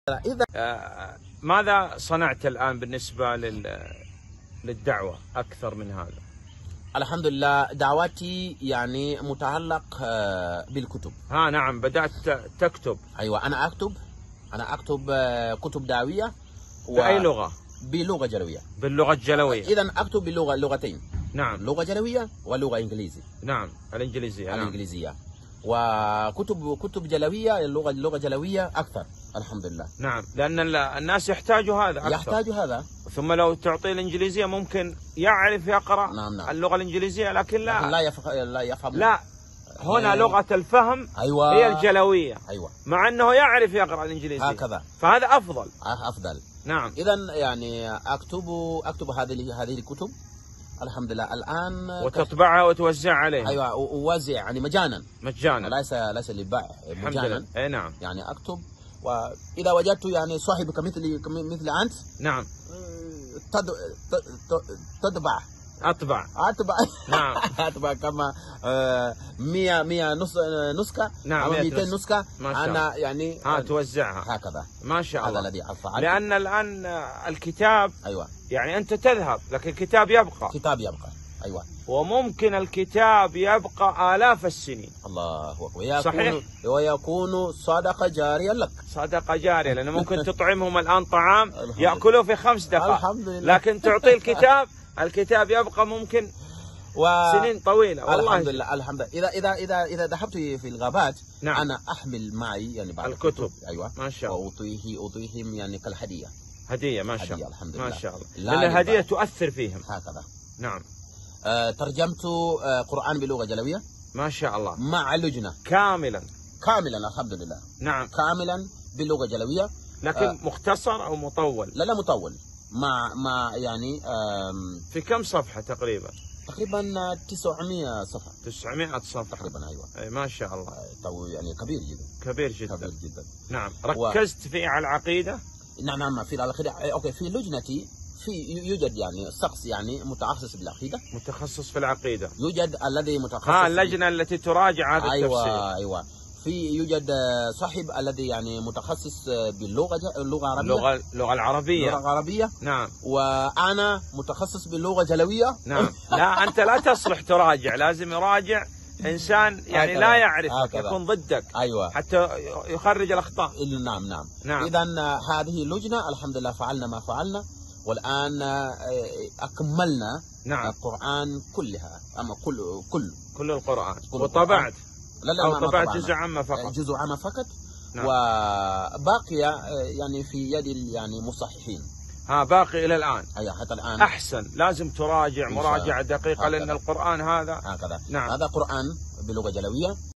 إذا ماذا صنعت الآن بالنسبة للدعوة أكثر من هذا؟ الحمد لله دعواتي يعني متعلق بالكتب. نعم، بدأت تكتب. أيوة، أنا أكتب كتب دعوية. بأي لغة؟ بلغة جلوية. باللغة الجلوية. إذا أكتب لغتين. نعم. لغة جلوية ولغة إنجليزية. نعم، الإنجليزية. الإنجليزية. وكتب جلوية، اللغة جلوية أكثر الحمد لله. نعم، لأن الناس يحتاجوا هذا أكثر. يحتاجوا هذا. ثم لو تعطيه الإنجليزية ممكن يعرف يقرأ. نعم. اللغة الإنجليزية، لكن لا يفهم. لا، هنا لغة الفهم. أيوة. هي الجلوية. أيوة. مع أنه يعرف يقرأ الإنجليزية هكذا، فهذا أفضل. نعم. إذا يعني أكتب هذه الكتب الحمد لله الآن، وتطبعها وتوزع عليها. أيوة، أوزع يعني مجانا. ليس للبيع، مجانا. أي نعم. يعني أكتب، وإذا وجدت يعني صاحبك مثل أنت، نعم، تطبع. أطبع. نعم. أطبع كما 100 نسخة. نعم، 200 نسخة. أنا يعني توزعها هكذا. ما شاء الله. هذا الذي أفعل. لأن الآن الكتاب، أيوة، يعني أنت تذهب لكن الكتاب يبقى. أيوة. وممكن الكتاب يبقى آلاف السنين. الله أكبر. صحيح. ويكون صدقة جارية لك. صدقة جارية، لأنه ممكن تطعمهم الآن طعام يأكلوه في 5 دقائق. الحمد لله. لكن تعطيه الكتاب يبقى ممكن سنين طويلة. والله الحمد لله. إذا ذهبت في الغابات، نعم، أنا أحمل معي يعني بعض الكتب. أيوة، ما شاء الله. وأعطيهم يعني كالهدية. هدية. ما شاء الله. الحمد لله. ما شاء الله. لأن الهدية تؤثر فيهم. هكذا. نعم. ترجمت قرآن بلغة جلوية. ما شاء الله. مع لجنة كاملا الحمد لله. نعم. كاملا باللغة جلوية. لكن مختصر أو مطول؟ لا مطول. مع يعني في كم صفحة تقريبا؟ تقريبا 900 صفحة. 900 صفحة تقريبا. أيوة. أي ما شاء الله. يعني كبير جدا. نعم. ركزت فيه على العقيدة؟ نعم، في العقيدة. أوكي، في لجنتي يوجد يعني شخص يعني متخصص بالعقيدة. متخصص في العقيدة. يوجد الذي متخصص. اللجنة التي تراجع هذا التفسير. أيوة. يوجد صاحب الذي يعني متخصص باللغة العربية. اللغة العربية. نعم. وأنا متخصص باللغة الجلوية. نعم. لا، أنت لا تصلح تراجع، لازم يراجع إنسان يعني لا يعرفك، يكون ضدك. أيوة. حتى يخرج الأخطاء. نعم. إذا هذه اللجنة الحمد لله فعلنا ما فعلنا، والآن أكملنا. نعم. القرآن كلها، أما كل القرآن. وطبعت؟ لا، طبعت جزء عامة فقط. نعم. وباقية يعني في يد يعني مصححين. باقي إلى الآن. أيوة، حتى الآن. أحسن، لازم تراجع مراجعة دقيقة، لأن القرآن هذا هكذا. نعم. هذا قرآن بلغة جلوية.